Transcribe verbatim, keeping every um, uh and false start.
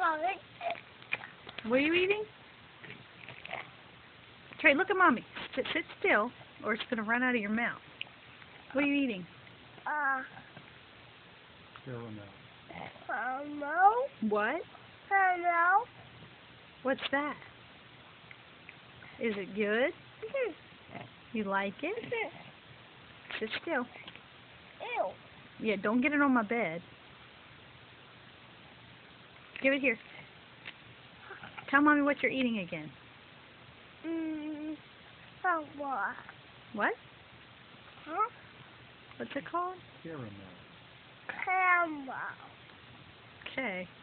What are you eating? Trey, look at Mommy. Sit, sit still, or it's going to run out of your mouth. What are you eating? Uh, Caramel. hello? What? Hello? What's that? Is it good? You like it? Sit still. Ew. Yeah, don't get it on my bed. Give it here. Tell Mommy what you're eating again. Mm, so what? What? Huh? What's it called? Caramel. Camera. Okay.